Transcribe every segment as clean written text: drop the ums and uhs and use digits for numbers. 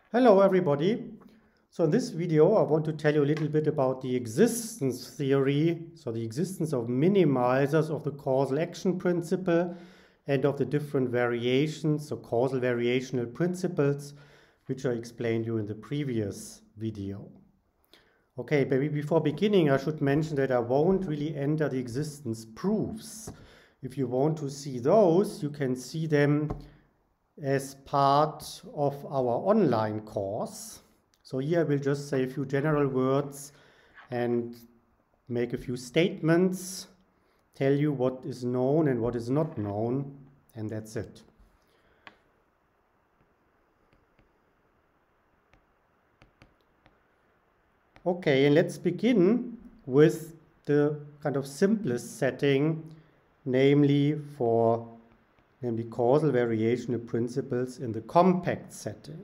Hello everybody. So in this video I want to tell you a little bit about the existence theory, so the existence of minimizers of the causal action principle and of the different variations, so causal variational principles, which I explained you in the previous video. Okay, maybe before beginning I should mention that I won't really enter the existence proofs. If you want to see those, you can see them as part of our online course. So here I will just say a few general words and make a few statements, tell you what is known and what is not known, and that's it. Okay, and let's begin with the kind of simplest setting, namely causal variational principles in the compact setting.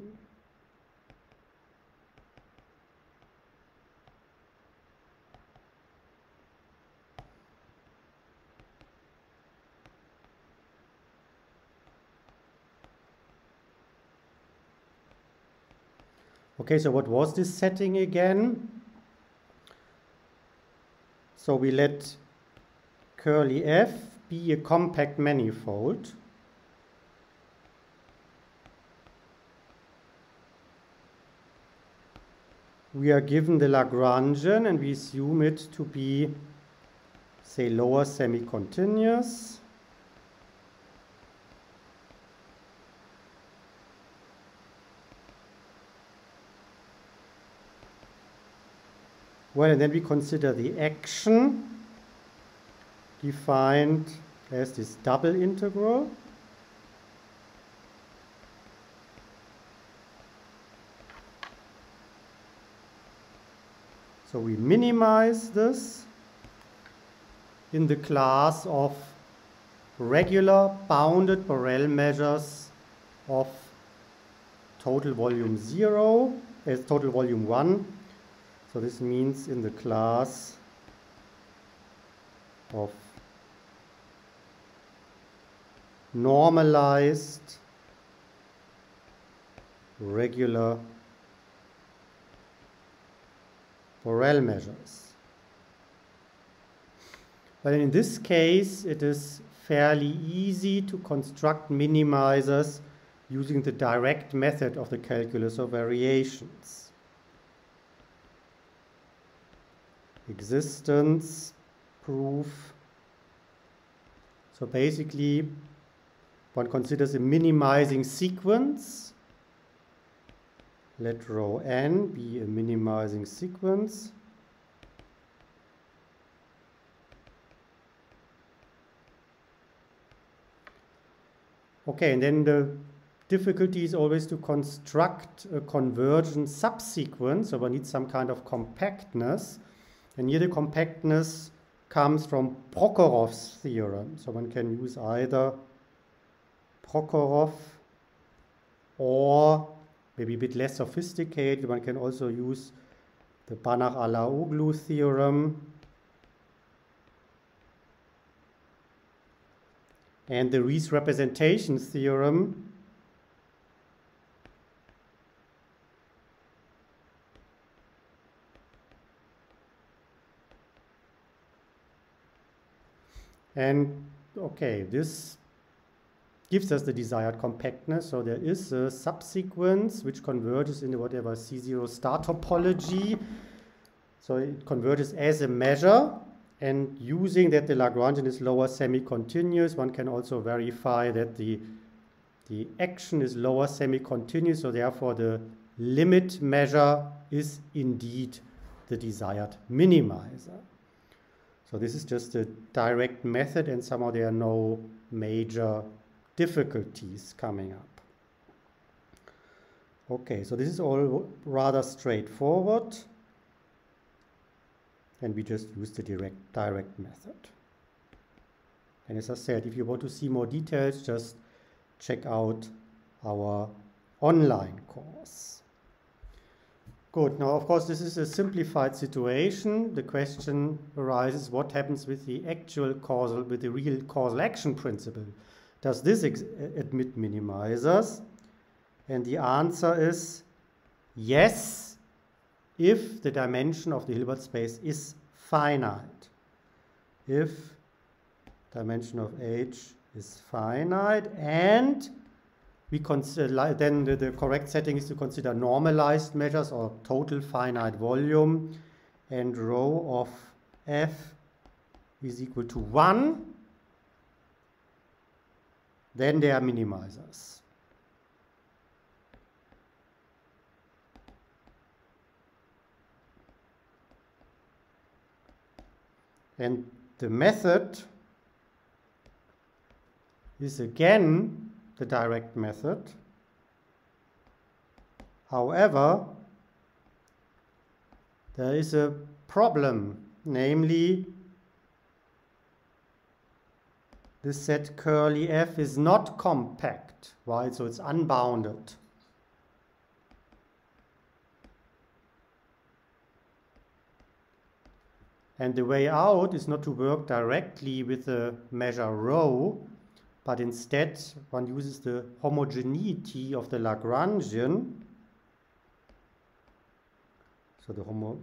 Okay, so what was this setting again? So we let curly F be a compact manifold. We are given the Lagrangian and we assume it to be, say, lower semi-continuous. Well, and then we consider the action defined as this double integral. So we minimize this in the class of regular bounded Borel measures of total volume 0 as total volume 1. So this means in the class of normalized regular Borel measures. But in this case, it is fairly easy to construct minimizers using the direct method of the calculus of variations. Existence proof. So basically, one considers a minimizing sequence. Let rho n be a minimizing sequence. Okay, and then the difficulty is always to construct a convergent subsequence. So one needs some kind of compactness. And here the compactness comes from Prokhorov's theorem. So one can use either Prokhorov or maybe a bit less sophisticated, one can also use the Banach-Alaoglu theorem and the Riesz representation theorem. And okay, this gives us the desired compactness. So there is a subsequence which converges into whatever C0 star topology. So it converges as a measure, and using that the Lagrangian is lower semi-continuous, one can also verify that the action is lower semi-continuous, so therefore the limit measure is indeed the desired minimizer. So this is just a direct method, and somehow there are no major difficulties coming up. Okay, so this is all rather straightforward, and we just use the direct method. And as I said, if you want to see more details, just check out our online course. Good. Now, of course, this is a simplified situation. The question arises, what happens with the real causal action principle? Does this admit minimizers? And the answer is Yes, if the dimension of the Hilbert space is finite. If dimension of H is finite, and we consider, then the correct setting is to consider normalized measures or total finite volume, and rho of F is equal to 1, then they are minimizers. And the method is again the direct method. However, there is a problem, namely this set curly F is not compact, right? So it's unbounded. And the way out is not to work directly with the measure rho, but instead one uses the homogeneity of the Lagrangian. So the homo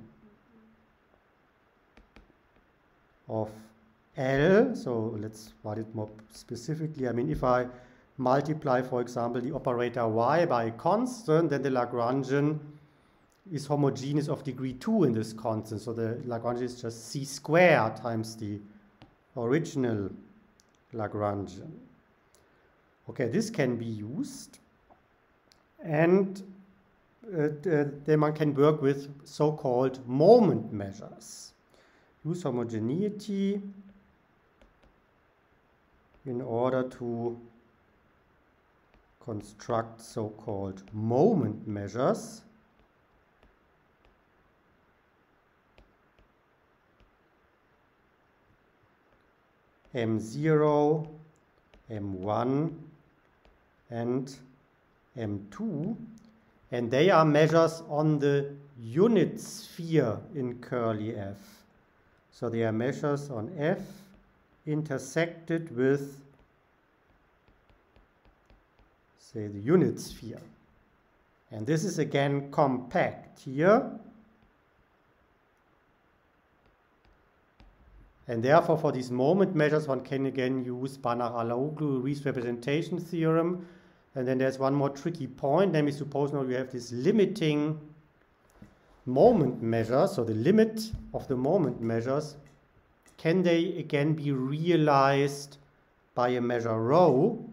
of L, so let's write it more specifically. I mean, if I multiply, for example, the operator y by a constant, then the Lagrangian is homogeneous of degree 2 in this constant. So the Lagrangian is just c squared times the original Lagrangian. Okay, this can be used. And then one can work with so-called moment measures. Use homogeneity in order to construct so-called moment measures. M0, M1, and M2. And they are measures on the unit sphere in curly F. So they are measures on F intersected with, say, the unit sphere. And this is again compact here. And therefore, for these moment measures, one can again use Banach-Alaoglu Riesz representation theorem. And then there's one more tricky point, namely suppose now you have this limiting moment measure, so the limit of the moment measures, can they again be realized by a measure rho?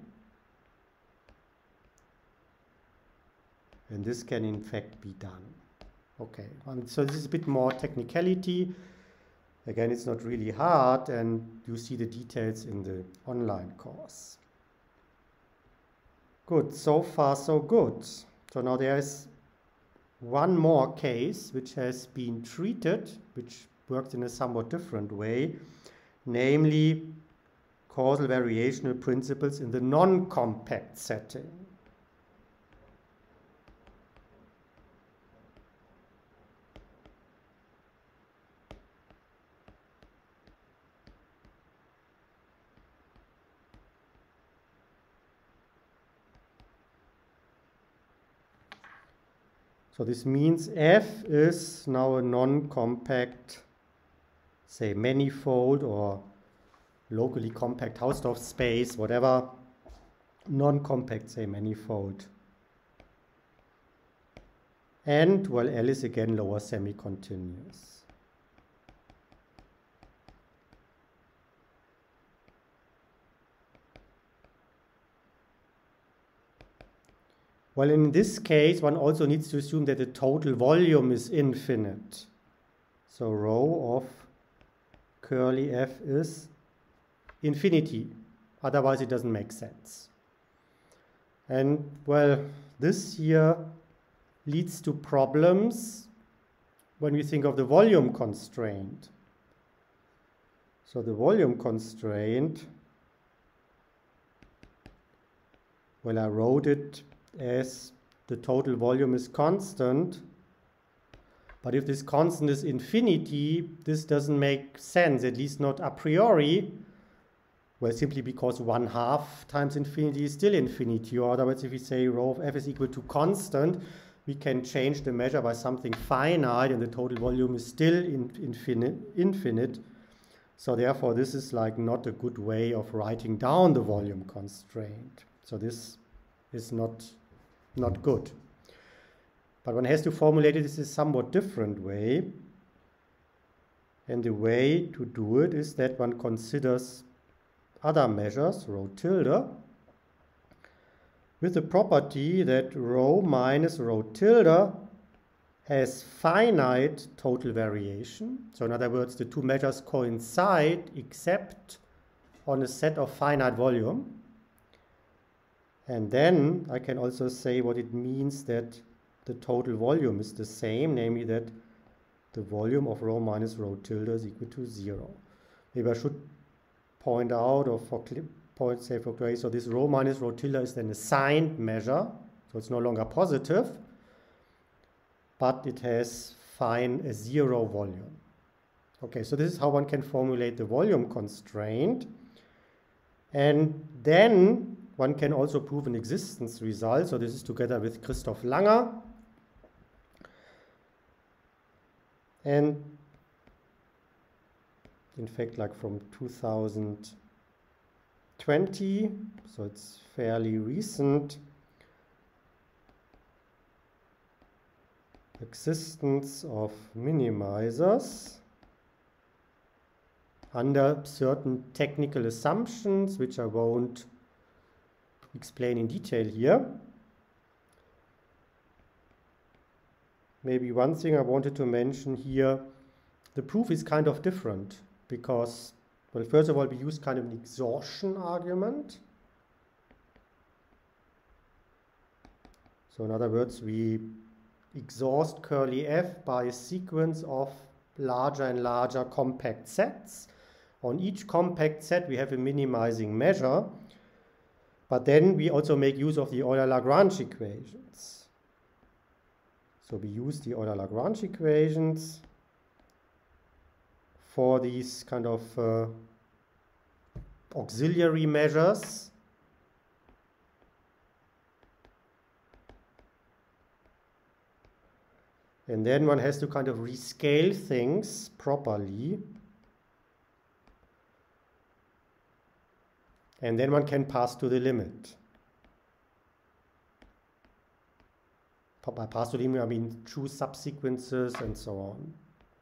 And this can in fact be done. Okay, so this is a bit more technicality. Again, it's not really hard, and you see the details in the online course. Good, so far so good. So now there is one more case which has been treated, which works in a somewhat different way, namely causal variational principles in the non-compact setting. So this means F is now a non-compact, say, manifold or locally compact Hausdorff space, whatever, non-compact, say, manifold. And, well, L is again lower semi-continuous. Well, in this case, one also needs to assume that the total volume is infinite. So rho of curly F is infinity. Otherwise, it doesn't make sense. And, well, this here leads to problems when we think of the volume constraint. So the volume constraint, well, I wrote it as the total volume is constant, but if this constant is infinity, this doesn't make sense, at least not a priori. Well, simply because 1/2 times infinity is still infinity, or otherwise if we say rho of F is equal to constant, we can change the measure by something finite and the total volume is still infinite. So therefore this is like not a good way of writing down the volume constraint. So this is not good. But one has to formulate it in a somewhat different way. And the way to do it is that one considers other measures, rho tilde, with the property that rho minus rho tilde has finite total variation. So in other words, the two measures coincide except on a set of finite volume. And then I can also say what it means that the total volume is the same, namely that the volume of rho minus rho tilde is equal to 0. Maybe I should point out, or say for clarity, so this rho minus rho tilde is then a signed measure, so it's no longer positive, but it has a 0 volume. Okay, so this is how one can formulate the volume constraint. And then one can also prove an existence result. So this is together with Christoph Langer. And in fact, like from 2020, so it's fairly recent, existence of minimizers under certain technical assumptions, which I won't explain in detail here. Maybe one thing I wanted to mention here, the proof is kind of different because, well, first of all, we use kind of an exhaustion argument. So in other words, we exhaust curly f by a sequence of larger and larger compact sets. On each compact set, we have a minimizing measure, but then we also make use of the Euler-Lagrange equations. So we use the Euler-Lagrange equations for these kind of auxiliary measures. And then one has to kind of rescale things properly. And then one can pass to the limit. By pass to the limit, I mean choose subsequences and so on.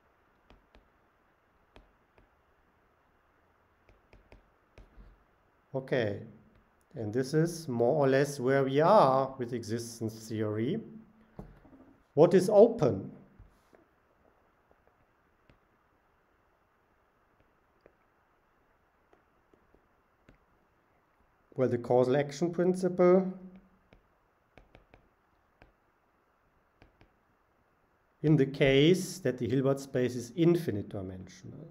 Okay, and this is more or less where we are with existence theory. What is open? Well, the causal action principle, in the case that the Hilbert space is infinite dimensional.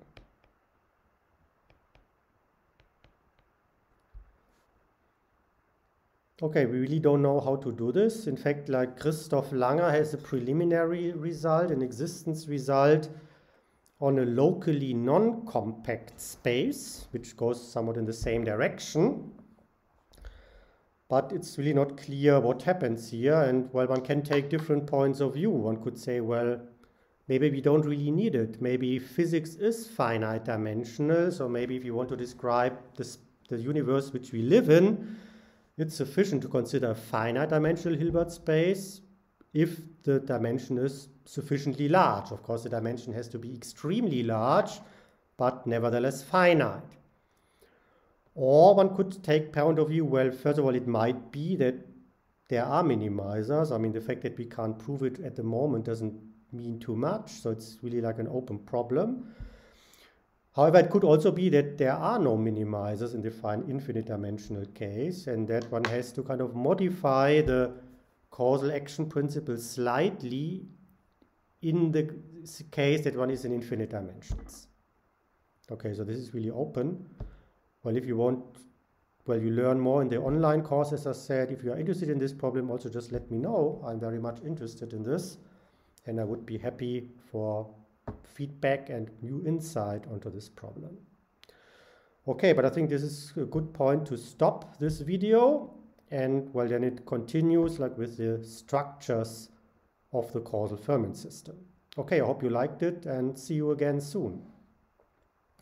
Okay, we really don't know how to do this. In fact, like Christoph Langer has a preliminary result, an existence result on a locally non-compact space, which goes somewhat in the same direction. But it's really not clear what happens here. And well, one can take different points of view. One could say, well, maybe we don't really need it. Maybe physics is finite dimensional. So maybe if you want to describe the universe which we live in, it's sufficient to consider a finite dimensional Hilbert space if the dimension is sufficiently large. Of course, the dimension has to be extremely large, but nevertheless finite. Or one could take point of view, well, first of all, it might be that there are minimizers. I mean, the fact that we can't prove it at the moment doesn't mean too much. So it's really like an open problem. However, it could also be that there are no minimizers in the infinite dimensional case, and that one has to kind of modify the causal action principle slightly in the case that one is in infinite dimensions. Okay, so this is really open. Well, if you want, well, you learn more in the online course, as I said. If you are interested in this problem, also just let me know. I'm very much interested in this, and I would be happy for feedback and new insight onto this problem. Okay, but I think this is a good point to stop this video, and well, then it continues like with the structures of the causal ferment system. Okay, I hope you liked it and see you again soon.